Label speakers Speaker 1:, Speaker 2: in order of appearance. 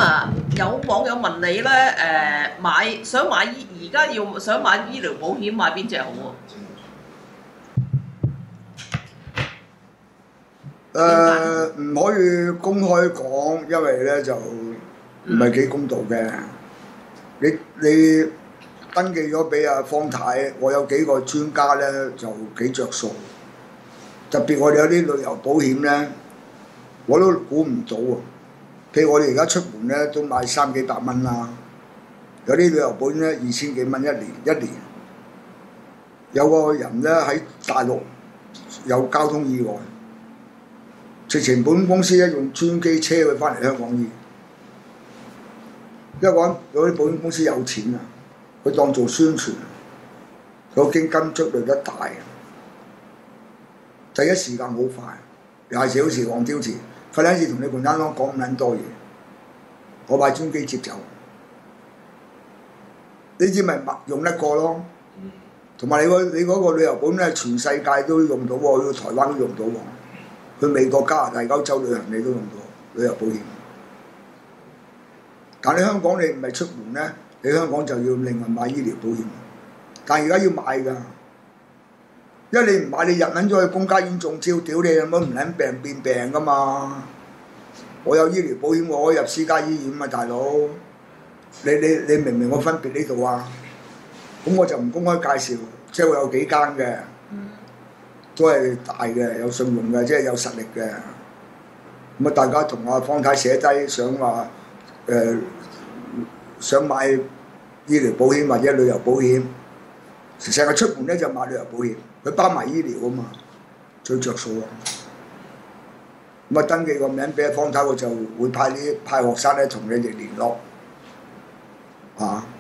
Speaker 1: 有網友問你咧，想買而家想買醫療保險，買邊隻好啊？
Speaker 2: 唔可以公開講，因為咧就唔係幾公道嘅。你登記咗俾阿方太，我有幾個專家咧就幾着數。特別我哋有啲旅遊保險咧，我都估唔到啊！譬如我哋而家出門咧都買300幾蚊啦，有啲旅遊保險咧2000幾蚊一年。有個人咧喺大陸有交通意外，直情保險公司咧用專機車佢翻嚟香港醫，因為講有啲保險公司有錢啊，佢當做宣傳，佢基金出率得大，第一時間好快，24小時黃標詞，佢第一次同你共產黨講咁撚多嘢，我派專機接走，呢啲咪用得過咯。同埋你嗰個旅遊保險咧，全世界都用到喎，去到台灣都用到喎，去美國、加拿大、歐洲旅行你都用到旅遊保險。但你香港你唔係出門咧，你香港就要另外買醫療保險。但係而家要買㗎，因為你唔買，你入撚咗去公家醫院中招，屌你有冇唔撚病變病㗎嘛？我有醫療保險，我可以入私家醫院啊，大佬。你明唔明我分別呢度啊？咁我就唔公開介紹，即係我有幾間嘅，都係大嘅，有信用嘅，即係有實力嘅。咁啊，大家同阿方太寫低，想話想買醫療保險或者旅遊保險，成日出門咧就買旅遊保險，佢包埋醫療啊嘛，最着數啊！咁啊，登記個名俾阿方太，我就會派學生咧同你哋聯絡，啊。